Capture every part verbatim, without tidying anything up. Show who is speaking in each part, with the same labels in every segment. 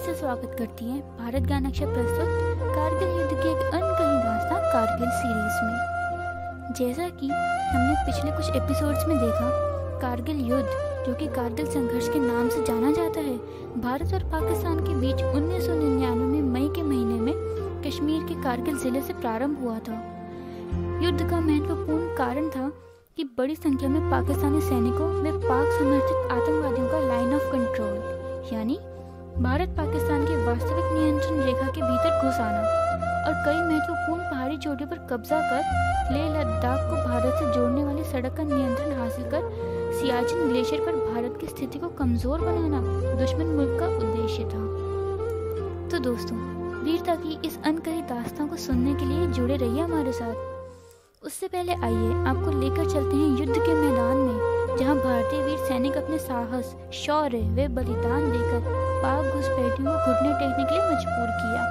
Speaker 1: से स्वागत करती है भारत ज्ञान अक्षर प्रस्तुत कारगिल युद्ध की एक अनकही दास्तां कारगिल सीरीज में। जैसा कि हमने पिछले कुछ एपिसोड्स में देखा, कारगिल युद्ध जो कि कारगिल संघर्ष के नाम से जाना जाता है, भारत और पाकिस्तान के बीच उन्नीस सौ निन्यानवे में मई के महीने में कश्मीर के कारगिल जिले से प्रारंभ हुआ था। युद्ध का महत्वपूर्ण कारण था कि बड़ी संख्या में पाकिस्तानी सैनिकों व पाक समर्थित आतंकवादियों का लाइन ऑफ कंट्रोल यानी भारत पाकिस्तान की वास्तविक नियंत्रण रेखा के भीतर घुस आना और कई महत्वपूर्ण पहाड़ी चोटियों पर कब्जा कर लेह लद्दाख को भारत से जोड़ने वाली सड़क का नियंत्रण हासिल कर सियाचिन ग्लेशियर पर भारत की स्थिति को कमजोर बनाना दुश्मन मुल्क का उद्देश्य था। तो दोस्तों, वीरता की इस अनकही दास्तां को सुनने के लिए जुड़े रहिए हमारे साथ। उससे पहले आइए आपको लेकर चलते हैं युद्ध के मैदान में, जहां भारतीय वीर सैनिक अपने साहस, शौर्य व बलिदान देकर पाक घुसपैठियों को घुटने टेकने के लिए मजबूर किया।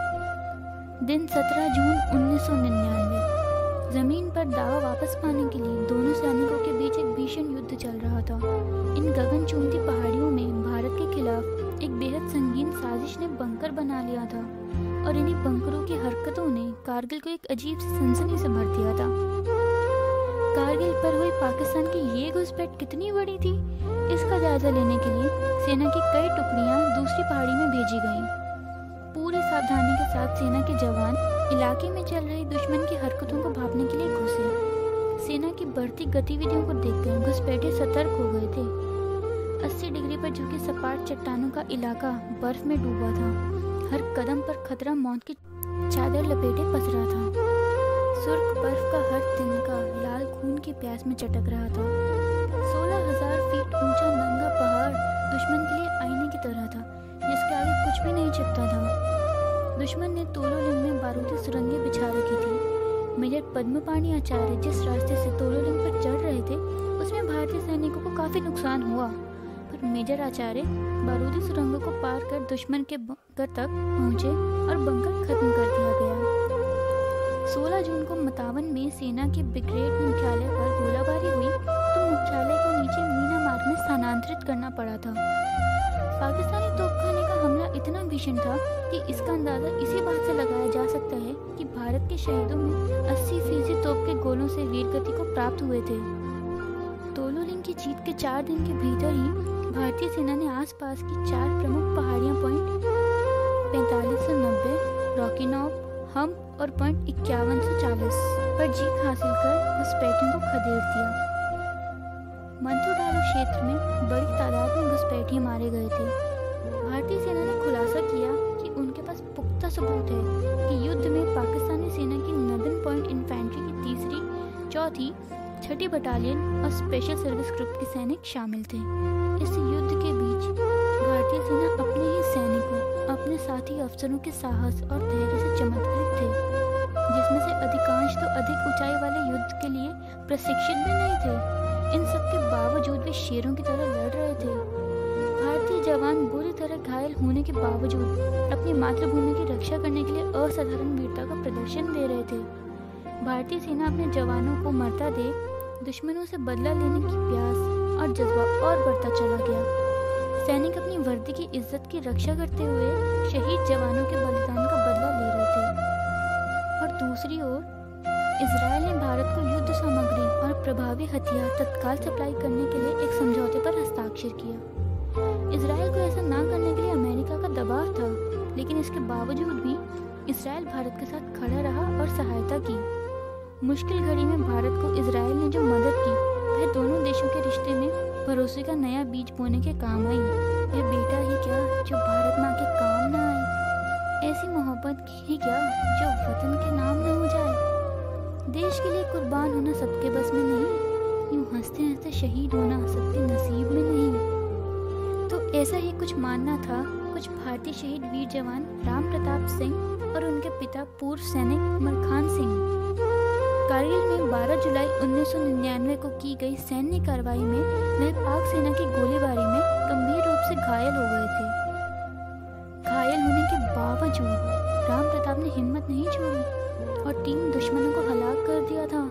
Speaker 1: दिन सत्रह जून उन्नीस सौ निन्यानवे। जमीन पर दावा वापस पाने के लिए दोनों सैनिकों के बीच एक भीषण युद्ध चल रहा था। इन गगनचुंबी पहाड़ियों में भारत के खिलाफ एक बेहद संगीन साजिश ने बंकर बना लिया था और इन्हीं बंकरों की हरकतों ने कारगिल को एक अजीब सी सनसनी से भर दिया था। कारगिल पर हुई पाकिस्तान की ये घुसपैठ कितनी बड़ी थी, इसका जायजा लेने के लिए सेना की कई टुकड़ियां दूसरी पहाड़ी में भेजी गईं। पूरी सावधानी के साथ सेना के जवान इलाके में चल रही दुश्मन की हरकतों को भांपने के लिए घुसे। सेना की बढ़ती गतिविधियों को देखकर घुसपैठे सतर्क हो गए थे। अस्सी डिग्री पर झुकी सपाट चट्टानों का इलाका बर्फ में डूबा था। हर कदम पर खतरा मौत की चादर लपेटे पसरा था। सुर्ख बर्फ का हर तिनका लाल खून की प्यास में चटक रहा था। सोलह हजार फीट ऊंचा नंगा पहाड़ दुश्मन के लिए आईने की तरह था, जिसके आगे कुछ भी नहीं छिपता था। दुश्मन ने तोलोलिंग में बारूदी सुरंगें बिछा रखी थी। मेजर पद्मपाणी आचार्य जिस रास्ते से तोलोलिंग पर चढ़ रहे थे, उसमें भारतीय सैनिकों को काफी नुकसान हुआ, पर मेजर आचार्य बारूदी सुरंगों को पार कर दुश्मन के बंकर तक पहुंचे और बंकर खत्म कर दिया गया। सोलह जून को मतावन में सेना के ब्रिगेड मुख्यालय पर गोलाबारी हुई तो मुख्यालय को नीचे मीना मार्ग में स्थानांतरित करना पड़ा था। पाकिस्तानी तोपखाने का हमला इतना भीषण था कि इसका अंदाजा इसी बात से लगाया जा सकता है कि भारत के शहीदों में अस्सी फीसदी तोप के गोलों से वीरगति को प्राप्त हुए थे। तोलोलिंग की जीत के चार दिन के भीतर ही भारतीय सेना ने आसपास की चार प्रमुख पहाड़ियां पॉइंट पैंतालीस सौ नब्बे, रॉकी नॉब, हम और पॉइंट इक्यावन सौ चालीस पर जीत हासिल कर घुसपैठियों को खदेड़ दिया। मंथुडालू क्षेत्र में बड़ी तादाद में घुसपैठिए मारे गए थे। भारतीय सेना ने खुलासा किया कि उनके पास पुख्ता सबूत है कि युद्ध में पाकिस्तानी सेना की नदन पॉइंट इन्फेंट्री की तीसरी, चौथी, छठी बटालियन और स्पेशल सर्विस ग्रुप के सैनिक शामिल थे। इस युद्ध के बीच भारतीय सेना अपने ही सैनिकों, अपने साथी अफसरों के साहस और धैर्य से चमत्कृत थे, जिसमें से अधिकांश तो अधिक ऊंचाई वाले युद्ध के लिए प्रशिक्षित भी नहीं थे। इन सब के बावजूद वे शेरों की तरह लड़ रहे थे। भारतीय जवान बुरी तरह घायल होने के बावजूद अपनी मातृभूमि की रक्षा करने के लिए असाधारण वीरता का प्रदर्शन दे रहे थे। भारतीय सेना अपने जवानों को मरता देख दुश्मनों से बदला लेने की प्यास और जज्बा और बढ़ता चला गया। सैनिक अपनी वर्दी की इज्जत की रक्षा करते हुए शहीद जवानों के बलिदान का बदला ले रहे थे। और दूसरी ओर इजराइल ने भारत को युद्ध सामग्री और प्रभावी हथियार तत्काल सप्लाई करने के लिए एक समझौते पर हस्ताक्षर किया। इजराइल को ऐसा ना करने के लिए अमेरिका का दबाव था, लेकिन इसके बावजूद भी इजराइल भारत के साथ खड़ा रहा और सहायता की। मुश्किल घड़ी में भारत को इजराइल ने जो मदद की, वह दोनों देशों के रिश्ते में भरोसे का नया बीज बोने के काम आई। यह बेटा ही क्या जो भारत माँ के काम ना आए, ऐसी मोहब्बत ही क्या जो वतन के नाम न हो जाए। देश के लिए कुर्बान होना सबके बस में नहीं, यूं हंसते हंसते शहीद होना सबके नसीब में नहीं। तो ऐसा ही कुछ मानना था कुछ भारतीय शहीद वीर जवान राम प्रताप सिंह और उनके पिता पूर्व सैनिक मरखान सिंह। कारगिल में बारह जुलाई उन्नीस सौ निन्यानवे को की गई सैन्य कार्रवाई में वह पाक सेना की गोलीबारी में गंभीर रूप से घायल हो गए थे। घायल होने के बावजूद राम प्रताप ने हिम्मत नहीं छोड़ी और तीन दुश्मनों को हलाक कर दिया था।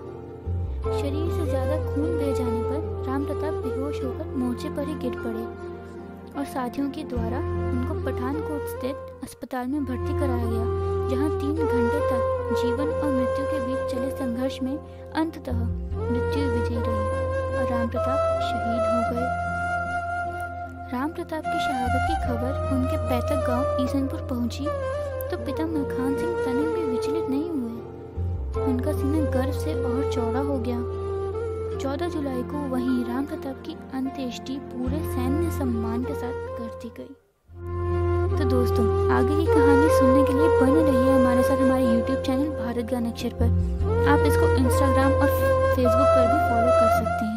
Speaker 1: शरीर से ज्यादा खून बह जाने पर राम प्रताप बेहोश होकर मोर्चे पर ही गिर पड़े और साथियों के द्वारा उनको पठानकोट स्थित अस्पताल में भर्ती कराया गया, जहां तीन घंटे तक जीवन और मृत्यु के बीच चले संघर्ष में अंततः मृत्यु विजयी रही और राम प्रताप शहीद हो गए। राम प्रताप की शहादत की खबर उनके पैतृक गांव ईसनपुर पहुंची तो पिता मलखान सिंह तनिक भी विचलित नहीं हुए। उनका सीना गर्व से और चौड़ा हो गया। चौदह जुलाई को वहीं राम प्रताप की अंत्येष्टि पूरे सैन्य सम्मान के साथ कर दी गई। तो दोस्तों, आगे की कहानी सुनने के लिए बने रहिए हमारे साथ हमारे यूट्यूब चैनल भारत ज्ञान अक्षर पर। आप इसको इंस्टाग्राम और फेसबुक पर भी फॉलो कर सकते हैं।